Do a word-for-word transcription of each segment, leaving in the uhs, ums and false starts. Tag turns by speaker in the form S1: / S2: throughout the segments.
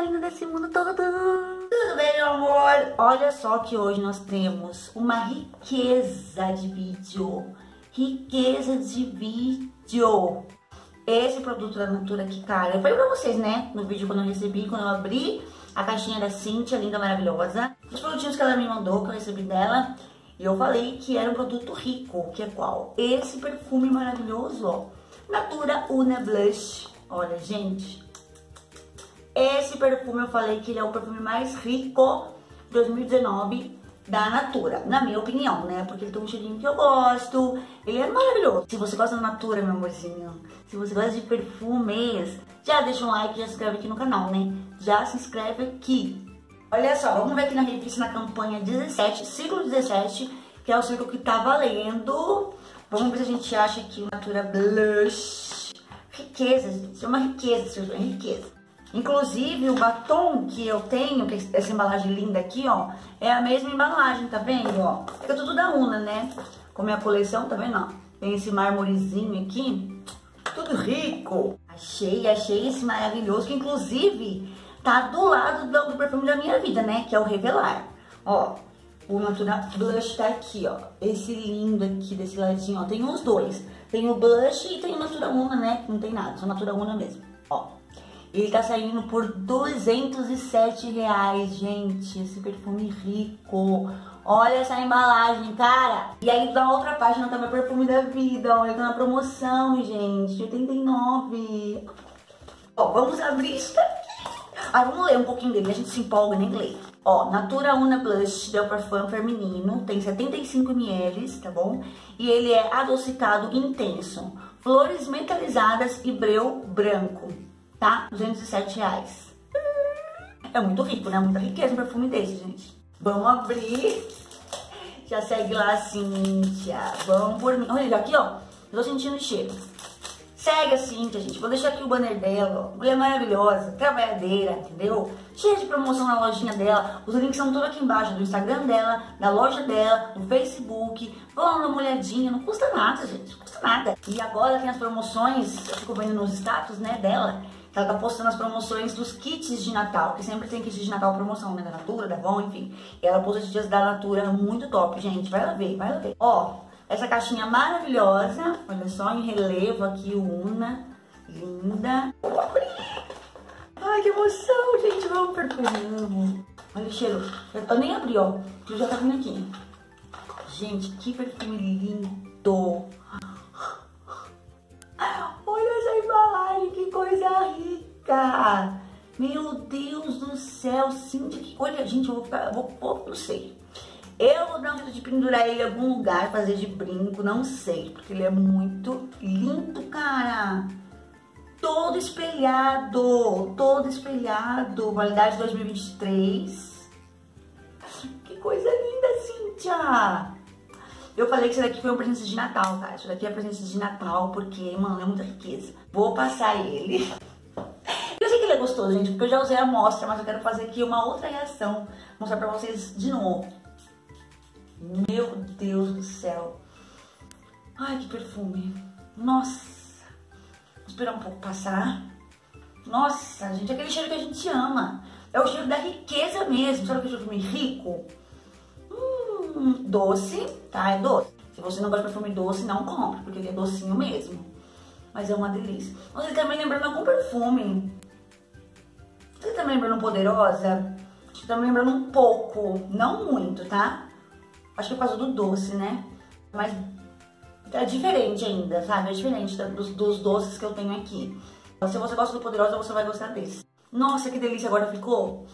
S1: linda desse mundo todo. Tudo bem, meu amor? Olha só que hoje nós temos uma riqueza de vídeo. Riqueza de vídeo. Esse produto da Natura aqui, cara, eu falei pra vocês, né? No vídeo quando eu recebi, quando eu abri a caixinha da Cíntia, linda, maravilhosa. Os produtinhos que ela me mandou, que eu recebi dela. E eu falei que era um produto rico, que é qual? Esse perfume maravilhoso, ó. Natura Una Blush. Olha, gente. Esse perfume eu falei que ele é o perfume mais rico de dois mil e dezenove da Natura, na minha opinião, né? Porque ele tem um cheirinho que eu gosto, ele é maravilhoso. Se você gosta da Natura, meu amorzinho, se você gosta de perfumes, já deixa um like, já se inscreve aqui no canal, né? Já se inscreve aqui. Olha só, vamos ver aqui na revista, na campanha dezessete, ciclo dezessete, que é o ciclo que tá valendo. Vamos ver se a gente acha aqui o Natura Blush. Riqueza, gente, é uma riqueza, é uma riqueza. Inclusive, o batom que eu tenho, que essa embalagem linda aqui, ó, é a mesma embalagem, tá vendo, ó? Fica tudo da Una, né? Com a minha coleção, tá vendo, ó? Tem esse mármorezinho aqui, tudo rico. Achei, achei esse maravilhoso, que inclusive tá do lado do, do perfume da minha vida, né? Que é o Revelar. Ó, o Natura Blush tá aqui, ó. Esse lindo aqui, desse ladinho, ó. Tem os dois. Tem o Blush e tem o Natura Una, né? Que não tem nada, só Natura Una mesmo, ó. Ele tá saindo por duzentos e sete reais, gente. Esse perfume rico. Olha essa embalagem, cara. E aí, na outra página, tá meu perfume da vida. Olha, tá na promoção, gente. oitenta e nove. Ó, vamos abrir isso daqui. Ah, vamos ler um pouquinho dele. A gente se empolga, nem lê. Ó, Natura Una Blush Del Parfum feminino. Tem setenta e cinco mililitros, tá bom? E ele é adocicado intenso. Flores metalizadas e breu branco. Tá? duzentos e sete reais. É muito rico, né? Muita riqueza um perfume desse, gente. Vamos abrir. Já segue lá, Cíntia. Vamos por mim. Olha aqui, ó. Eu tô sentindo o cheiro. Segue a Cíntia, gente. Vou deixar aqui o banner dela, ó. Mulher maravilhosa, trabalhadeira, entendeu? Cheia de promoção na lojinha dela. Os links são todos aqui embaixo do Instagram dela, da loja dela, do Facebook. Vão lá dar uma olhadinha. Não custa nada, gente. Não custa nada. E agora tem as promoções, eu fico vendo nos status, né, dela. Ela tá postando as promoções dos kits de Natal, que sempre tem kit de Natal promoção, né? Da Natura, da Avon, enfim. E ela posta esses dias da Natura, muito top, gente. Vai lá ver, vai lá ver. Ó, essa caixinha maravilhosa. Olha só, em relevo aqui, o Una. Linda. Vou abrir. Ai, que emoção, gente. Vamos perfume. Olha o cheiro. Eu nem abri, ó. Tu já tá vindo aqui. Gente, que perfume lindo. Olha essa embalagem, que coisa rica. Meu Deus do céu, Cíntia, que... Olha, gente, eu vou ficar, eu vou, vou, não sei. Eu vou dar um jeito de pendurar ele em algum lugar, fazer de brinco, não sei. Porque ele é muito lindo, cara. Todo espelhado, todo espelhado. Validade dois mil e vinte e três. Que coisa linda, Cíntia. Eu falei que isso daqui foi um presente de Natal, tá? Isso daqui é presente de Natal, porque, mano, é muita riqueza. Vou passar ele. Eu sei que ele é gostoso, gente, porque eu já usei a amostra, mas eu quero fazer aqui uma outra reação. Mostrar pra vocês de novo. Meu Deus do céu. Ai, que perfume. Nossa. Vou esperar um pouco passar. Nossa, gente, aquele cheiro que a gente ama. É o cheiro da riqueza mesmo. Sabe aquele perfume rico? Hum, doce, tá? É doce. Se você não gosta de perfume doce, não compre, porque ele é docinho mesmo. Mas é uma delícia. Você tá me lembrando algum perfume? Você tá me lembrando Poderosa? Acho que tá me lembrando um pouco, não muito, tá? Acho que é por causa do doce, né? Mas é diferente ainda, sabe? É diferente dos, dos doces que eu tenho aqui. Se você gosta do Poderosa, você vai gostar desse. Nossa, que delícia agora ficou!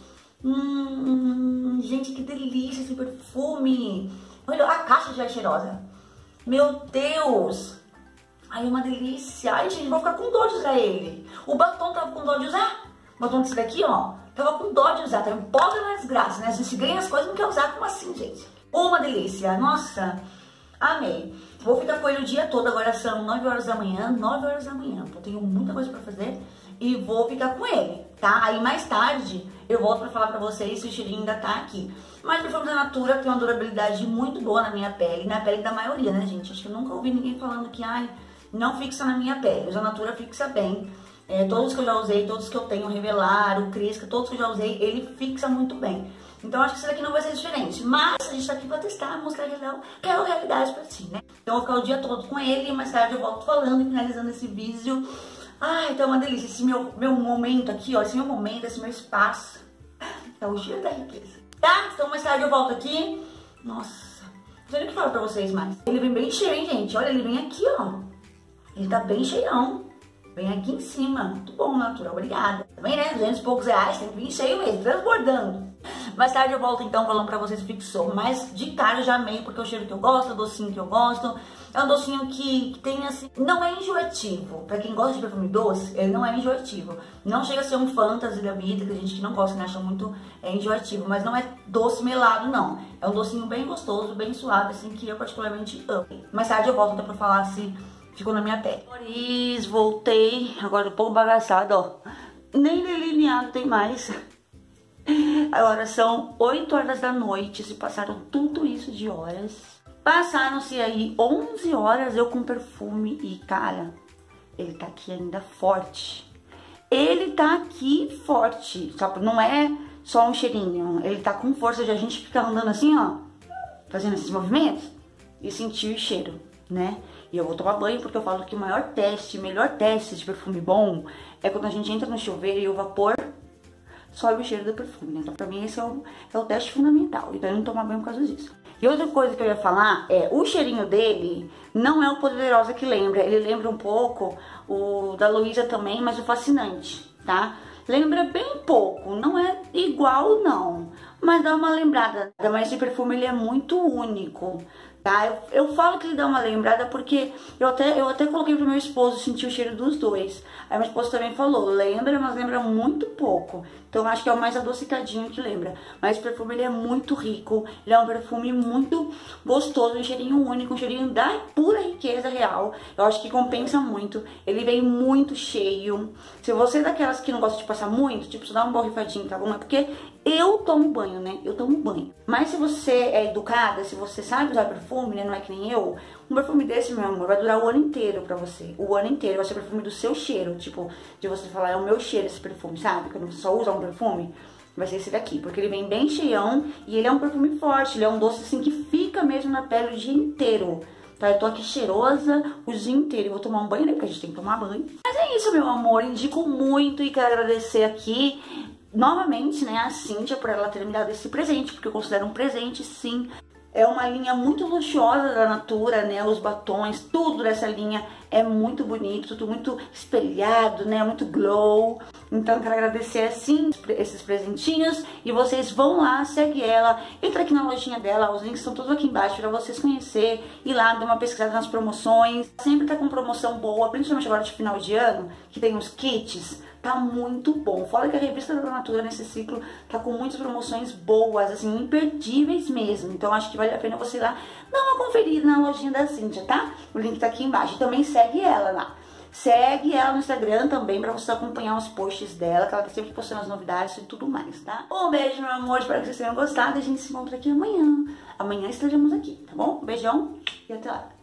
S1: Hum, gente, que delícia esse perfume. Olha, a caixa já é cheirosa. Meu Deus. Ai, uma delícia. Ai, gente, vou ficar com dó de usar ele. O batom tava com dó de usar. O batom desse daqui, ó, tava com dó de usar. Tava empolga na desgraça, né? A gente ganha as coisas e não quer usar. Como assim, gente? Uma delícia. Nossa, amei. Vou ficar com ele o dia todo. Agora são nove horas da manhã. nove horas da manhã. Eu tenho muita coisa pra fazer. E vou ficar com ele, tá? Aí mais tarde eu volto pra falar pra vocês se o cheirinho ainda tá aqui. Mas o perfume da Natura tem uma durabilidade muito boa na minha pele. Na pele da maioria, né, gente? Acho que eu nunca ouvi ninguém falando que, ai, não fixa na minha pele. A Natura fixa bem. É, todos que eu já usei, todos que eu tenho, Revelar, o Crisca, todos que eu já usei, ele fixa muito bem. Então acho que esse daqui não vai ser diferente. Mas a gente tá aqui pra testar, mostrar a real, real realidade pra ti, né? Então eu vou ficar o dia todo com ele, mais tarde eu volto falando e finalizando esse vídeo. Ai, tá uma delícia. Esse meu, meu momento aqui, ó, esse meu momento, esse meu espaço. É o cheiro da riqueza. Tá? Então mais tarde eu volto aqui. Nossa, não sei o que falar pra vocês mais. Ele vem bem cheio, hein, gente? Olha, ele vem aqui, ó. Ele tá bem cheião. Vem aqui em cima. Muito bom, Natura. Obrigada. Também, né? duzentos e poucos reais. Tem que vir cheio mesmo, transbordando. Mais tarde eu volto então falando pra vocês o fixou. Mas de cara eu já amei, porque é o cheiro que eu gosto, é o docinho que eu gosto. É um docinho que, que tem assim, não é enjoativo. Pra quem gosta de perfume doce, ele não é enjoativo. Não chega a ser um fantasy da vida, que a gente que não gosta, né, acha muito é, enjoativo. Mas não é doce melado, não. É um docinho bem gostoso, bem suave, assim, que eu particularmente amo. Mais tarde eu volto então pra falar se ficou na minha pele. Boris, voltei. Agora um pouco bagaçado, ó. Nem delineado tem mais. Agora são oito horas da noite. Se passaram tudo isso de horas. Passaram-se aí onze horas eu com perfume e, cara, ele tá aqui ainda forte. Ele tá aqui forte, sabe? Não é só um cheirinho. Ele tá com força de a gente ficar andando assim, ó, fazendo esses movimentos e sentir o cheiro, né? E eu vou tomar banho porque eu falo que o maior teste, melhor teste de perfume bom é quando a gente entra no chuveiro e o vapor sobe o cheiro do perfume, né? Então pra mim esse é o, é o teste fundamental. Então eu não tomar banho por causa disso. E outra coisa que eu ia falar é, o cheirinho dele não é o Poderosa que lembra. Ele lembra um pouco o da Luísa também, mas o Fascinante, tá? Lembra bem pouco, não é igual não, mas dá uma lembrada. Mas esse perfume ele é muito único, tá? Eu, eu falo que ele dá uma lembrada porque eu até, eu até coloquei pro meu esposo sentir o cheiro dos dois. Aí meu esposo também falou, lembra, mas lembra muito pouco. Então eu acho que é o mais adocicadinho que lembra. Mas o perfume ele é muito rico, ele é um perfume muito gostoso, um cheirinho único, um cheirinho da pura riqueza real. Eu acho que compensa muito, ele vem muito cheio. Se você é daquelas que não gosta de passar muito, tipo, só dá um borrifadinho, tá bom? É porque eu tomo banho, né? Eu tomo banho. Mas se você é educada, se você sabe usar perfume, né? Não é que nem eu, um perfume desse, meu amor, vai durar o ano inteiro pra você. O ano inteiro vai ser o perfume do seu cheiro. Tipo, de você falar, é o meu cheiro esse perfume, sabe? Quando você só usa um perfume, vai ser esse daqui. Porque ele vem bem cheião e ele é um perfume forte. Ele é um doce assim que fica mesmo na pele o dia inteiro. Tá? Eu tô aqui cheirosa o dia inteiro. Eu vou tomar um banho, né? Porque a gente tem que tomar banho. Mas é isso, meu amor. Indico muito e quero agradecer aqui novamente, né, a Cíntia por ela ter me dado esse presente. Porque eu considero um presente, sim. É uma linha muito luxuosa da Natura, né? Os batons, tudo dessa linha é muito bonito, tudo muito espelhado, né? Muito glow. Então eu quero agradecer assim esses presentinhos. E vocês vão lá, segue ela, entra aqui na lojinha dela, os links estão todos aqui embaixo para vocês conhecer. Ir lá, dar uma pesquisada nas promoções. Sempre tá com promoção boa, principalmente agora de final de ano, que tem os kits. Tá muito bom. Fora que a revista da Natura nesse ciclo tá com muitas promoções boas, assim, imperdíveis mesmo. Então acho que vale a pena você ir lá dar uma conferida na lojinha da Cíntia, tá? O link tá aqui embaixo. E também segue ela lá. Segue ela no Instagram também pra você acompanhar os posts dela, que ela tá sempre postando as novidades e tudo mais, tá? Um beijo, meu amor. Espero que vocês tenham gostado. A gente se encontra aqui amanhã. Amanhã estaremos aqui, tá bom? Um beijão e até lá.